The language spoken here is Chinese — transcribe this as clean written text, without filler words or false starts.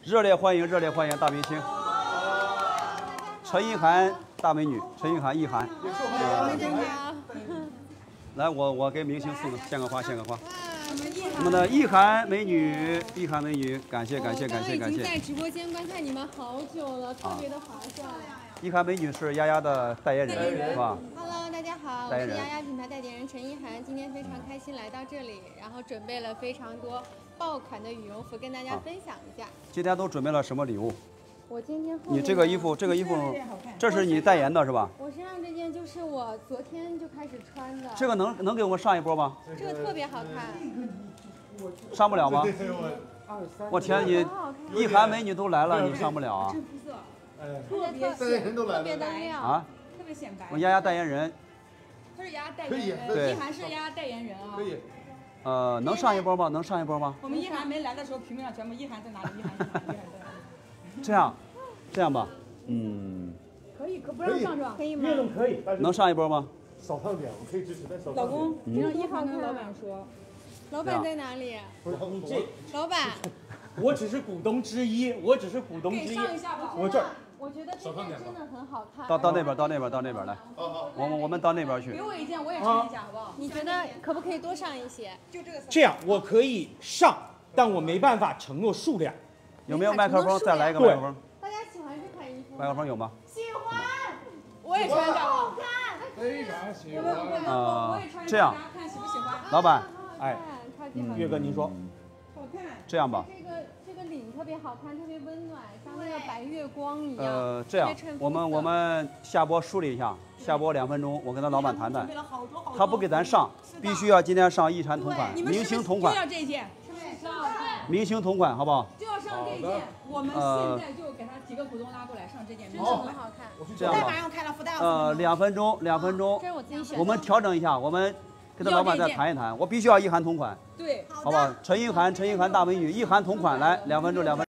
热烈欢迎大明星陈意涵大美女，陈意涵，意涵。 大家好。 来，我给明星献个花。我们的意涵美女，感谢。 已经在直播间观看你们好久了，特别的划算。 意涵美女是丫丫的代言人，是吧 ？Hello， 大家好，我是丫丫品牌代言人陈意涵，今天非常开心来到这里，然后准备了非常多爆款的羽绒服跟大家分享一下。 今天都准备了什么礼物？ 我今天你这个衣服，这是你代言的是吧？ 我身上这件就是我昨天就开始穿的。 这个能给我们上一波吗？ 这个特别好看。 上不了吗？我天，你意涵美女都来了，你上不了啊？ 特别的亮啊！ 特别显白。 我丫丫代言人。 他是丫丫代言人， 对， 意涵是丫丫代言人啊。 可以。 能上一波吗？ 我们意涵没来的时候，屏幕上全部意涵在哪里？意涵在哪里？ 这样吧， 可以，可不让上是吧？ 可以吗？ 运动可以， 能上一波吗？ 少烫点，我可以支持，但少烫点。 老公，你让意涵跟老板说。 老板在哪里？ 不是老板， 我只是股东之一， 给上一下吧。 我这儿。 我觉得这件真的很好看。 到那边来。我们到那边去。 给我一件，我也穿一下，好不好？ 你觉得可不可以多上一些？ 就这个。 这样我可以上，但我没办法承诺数量。 有没有麦克风？再来一个麦克风。 大家喜欢这款衣服吗？ 麦克风有吗？ 喜欢。 我也穿着。 好看。 非常喜欢。 我也穿着， 这样。 大家看喜不喜欢？ 老板， 哎，岳哥您说。 好看。 这样吧。 这个领特别好看，特别温暖，像那个白月光一样。 这样，我们下播梳理一下，下播2分钟，我跟他老板谈谈。他不给咱上，必须要今天上一产同款，明星同款。 就要这件， 明星同款，好不好？ 就要上这件，我们现在就给他几个股东拉过来上这件， 真的很好看。 这样吧。2分钟。 这是我自己选的。 我们调整一下，我们跟他老板再谈一谈，我必须要一涵同款。 对， 好不好？陈意涵大美女，一涵同款，来2分钟。